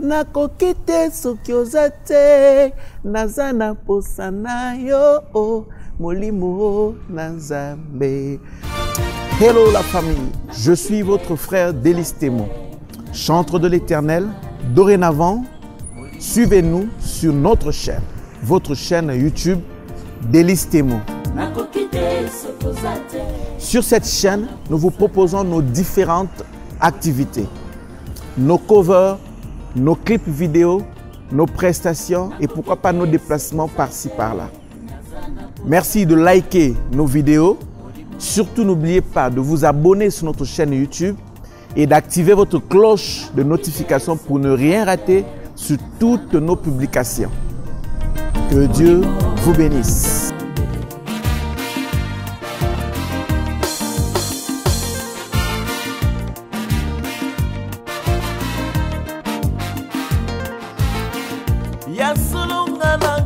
nakoki te soki oza te naza na posa na yo molimo na Nzambe. Hello la famille, je suis votre frère Délice Témo, chantre de l'Éternel. Dorénavant, suivez-nous sur notre chaîne, votre chaîne YouTube Délice Témo. Sur cette chaîne, nous vous proposons nos différentes activités, nos covers, nos clips vidéo, nos prestations et pourquoi pas nos déplacements par-ci par-là. Merci de liker nos vidéos. Surtout, n'oubliez pas de vous abonner sur notre chaîne YouTube et d'activer votre cloche de notification pour ne rien rater sur toutes nos publications. Que Dieu vous bénisse. Ya solo ngana